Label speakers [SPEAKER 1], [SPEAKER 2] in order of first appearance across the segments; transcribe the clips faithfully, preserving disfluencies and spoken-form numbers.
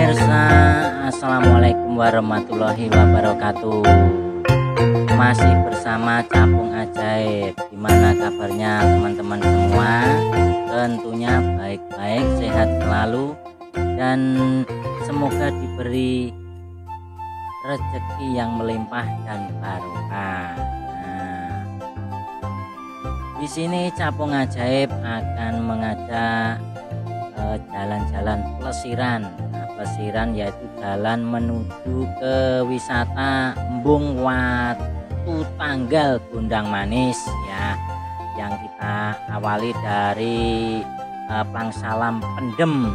[SPEAKER 1] pemirsa, assalamualaikum warahmatullahi wabarakatuh. Masih bersama Capung Ajaib. Gimana kabarnya teman-teman semua? Tentunya baik-baik, sehat selalu, dan semoga diberi rezeki yang melimpah dan barokah. Nah, di sini Capung Ajaib akan mengajak jalan-jalan pelesiran. Nah, pelesiran yaitu jalan menuju ke wisata Embung Watu Tanggal Gondang Manis ya, yang kita awali dari uh, Plangsalam Pendem.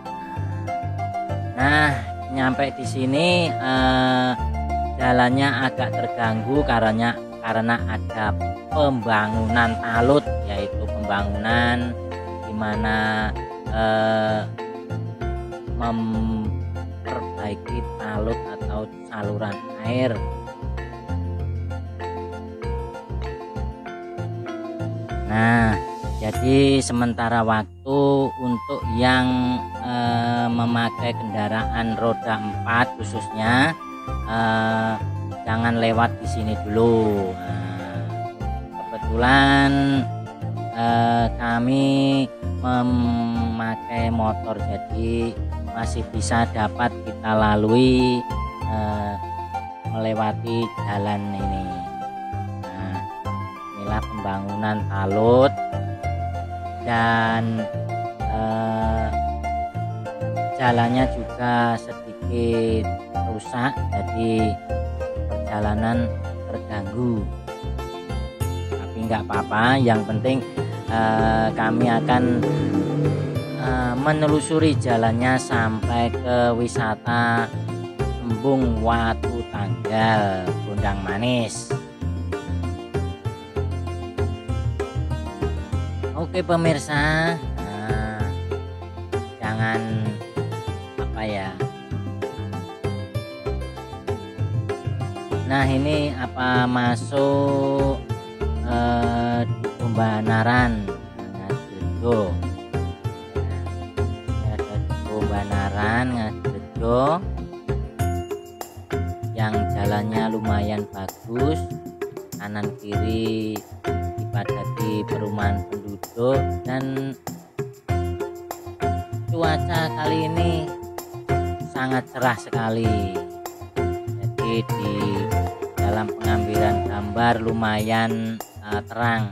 [SPEAKER 1] Nah, nyampe di sini uh, jalannya agak terganggu karena karena ada pembangunan talut, yaitu pembangunan di mana Uh, memperbaiki talut atau saluran air. Nah, jadi sementara waktu untuk yang uh, memakai kendaraan roda empat khususnya uh, jangan lewat di sini dulu. Nah, kebetulan uh, kami memakai motor, jadi masih bisa dapat kita lalui eh, melewati jalan ini. Nah, inilah pembangunan talut dan eh, jalannya juga sedikit rusak, jadi perjalanan terganggu. Tapi nggak apa-apa, yang penting Uh, kami akan uh, menelusuri jalannya sampai ke wisata Embung Watu Tanggal Gondang Manis. Oke pemirsa, uh, jangan apa ya. Nah, ini apa masuk uh, Banaran Ngajrejo. Nah, ada Duku Banaran Ngajrejo yang jalannya lumayan bagus, kanan kiri dipadati perumahan penduduk, dan cuaca kali ini sangat cerah sekali. Jadi di dalam pengambilan gambar lumayan uh, terang.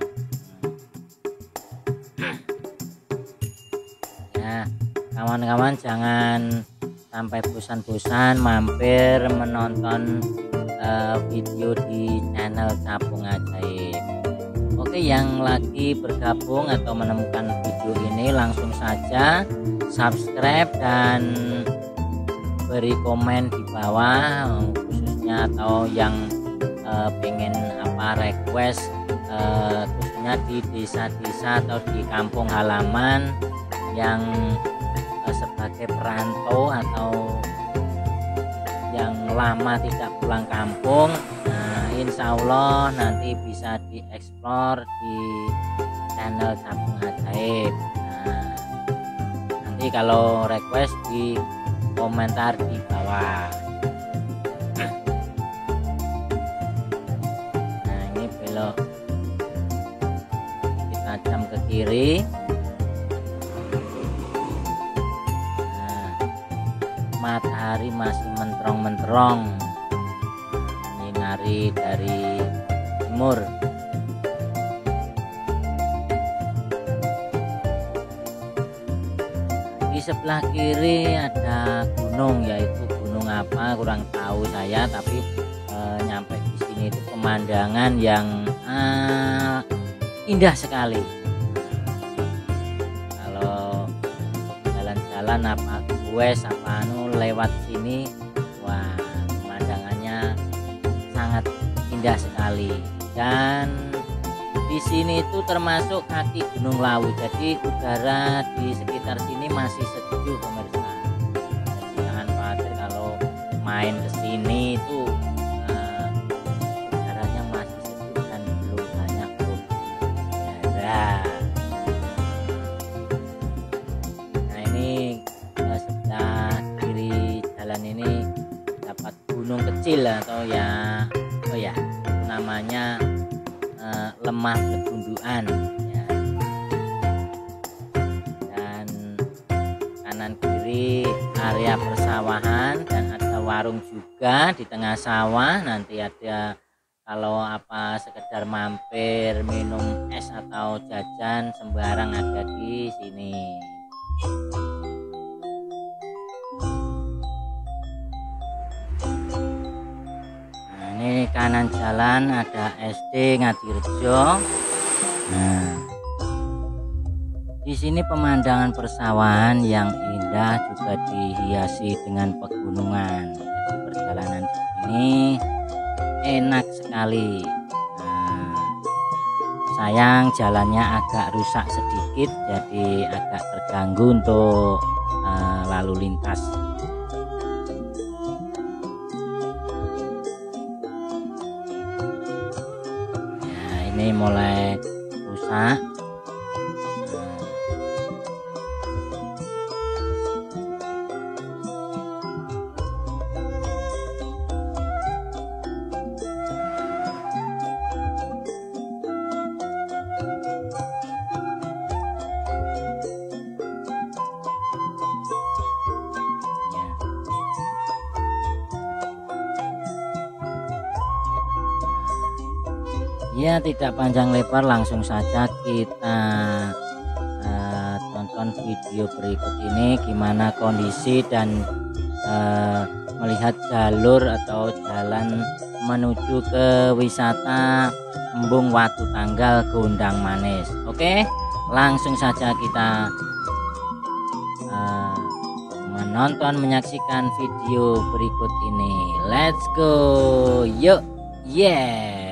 [SPEAKER 1] Kawan-kawan jangan sampai bosan-bosan mampir menonton uh, video di channel Capung Ajaib. Oke, yang lagi bergabung atau menemukan video ini langsung saja subscribe dan beri komen di bawah, khususnya atau yang uh, pengen apa request uh, khususnya di desa-desa atau di kampung halaman yang sebagai perantau atau yang lama tidak pulang kampung. Nah, insya Allah nanti bisa dieksplor di channel Capung Ajaib. Nah, nanti kalau request di komentar di bawah. Nah, ini belok kita jam ke kiri. Matahari masih menterong-menterong menyinari dari timur. Di sebelah kiri ada gunung, yaitu gunung apa kurang tahu saya, tapi e, nyampe di sini itu pemandangan yang ah, indah sekali. Kalau jalan-jalan apa wes apa anu lewat sini, wah pemandangannya sangat indah sekali. Dan di sini itu termasuk kaki Gunung Lawu, jadi udara di sekitar sini masih sejuk pemirsa. Jadi jangan khawatir kalau main ke sini itu uh, udaranya masih sejuk dan belum banyak udara. Nah, ini uh, sebelah kiri labil atau ya oh ya itu namanya eh, lemah bergundukan ya. Dan kanan kiri area persawahan dan ada warung juga di tengah sawah. Nanti ada kalau apa sekedar mampir minum es atau jajan sembarang ada di sini. Nah, ini kanan jalan ada S D Ngadirejo. Nah, di sini pemandangan persawahan yang indah juga dihiasi dengan pegunungan. Jadi perjalanan di sini enak sekali. Nah, sayang jalannya agak rusak sedikit, jadi agak terganggu untuk uh, lalu lintas. Ya, ini mulai rusak. Ya, tidak panjang lebar, langsung saja kita uh, tonton video berikut ini gimana kondisi dan uh, melihat jalur atau jalan menuju ke wisata Embung Watu Tanggal Gondang Manis. Oke, langsung saja kita uh, menonton menyaksikan video berikut ini. Let's go, yuk, yeah.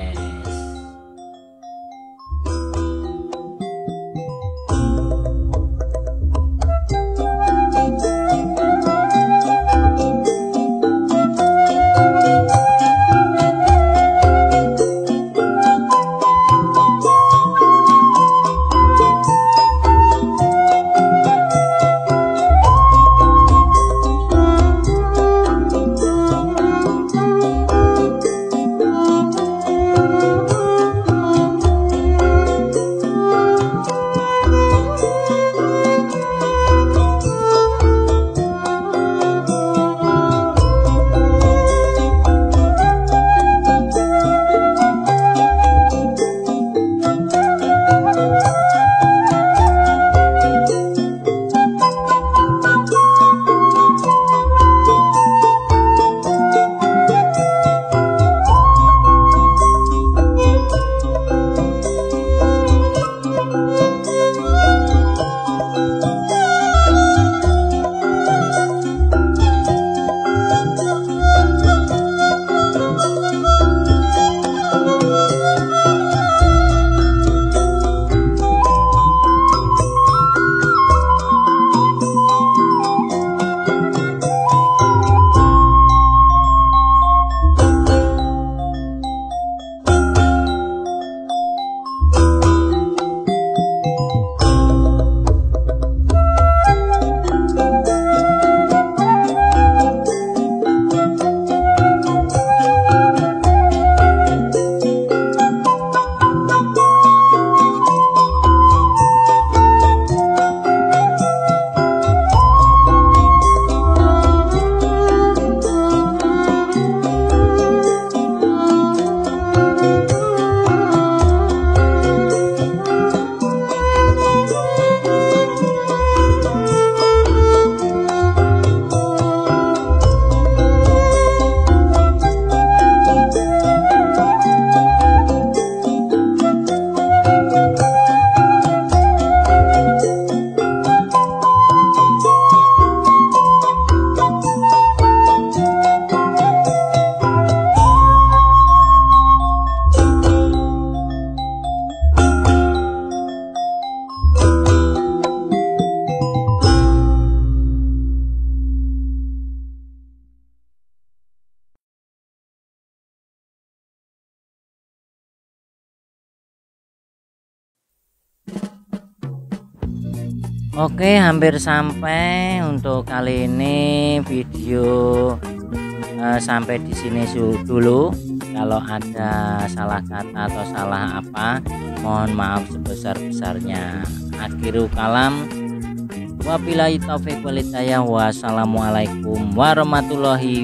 [SPEAKER 2] Oke, hampir sampai untuk kali ini video
[SPEAKER 1] uh, sampai di sini dulu. Kalau ada salah kata atau salah apa, mohon maaf sebesar-besarnya. Akhirul kalam, wabillahi taufiq wal hidayah. Wassalamualaikum warahmatullahi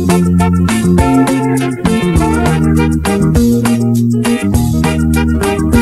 [SPEAKER 1] wabarakatuh.